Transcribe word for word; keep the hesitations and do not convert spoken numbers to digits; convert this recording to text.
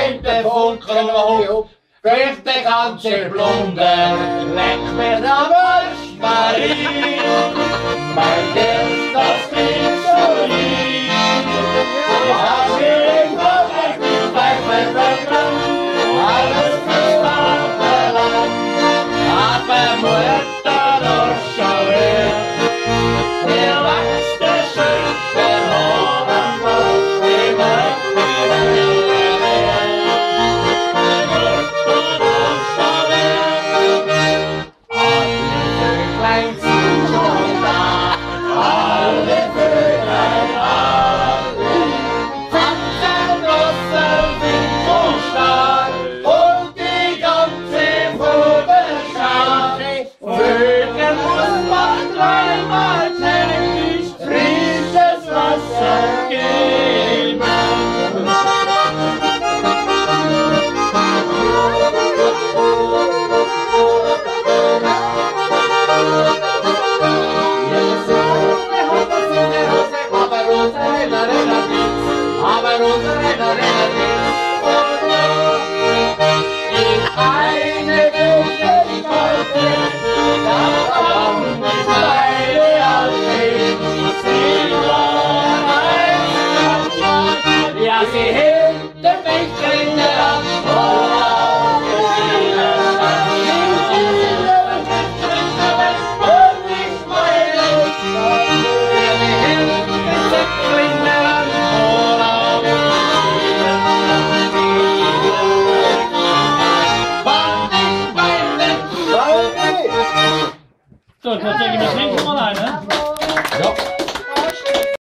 brennt der Funken hoch, fällt der ganze Plunder, leck mir am Arsch, Marie. Mein Herz, das klingt so lieb, ich hab ihn von der Pfeife verbrannt, alles fürs Vaterland, aber Mutter noch schon wieder, ihr wachst der schönste Hohenbock, die macht mir Mutter noch schon wieder, alle Vöglein sind schon da, alle Vöglein, alle, tanzen draußen sind so stark, und die ganze Vogelschar, Vögel muss man dreimal täglich frisches Wasser geben. Aber unsere Relativ in eine Wirklichkeit, da haben die beide Alte sie rein. Ja, sie hinter mich in der Hand, oh, und ich meine, ja, sie hinter mich in der Hand, So, ich würde sagen, wir trinken mal einen.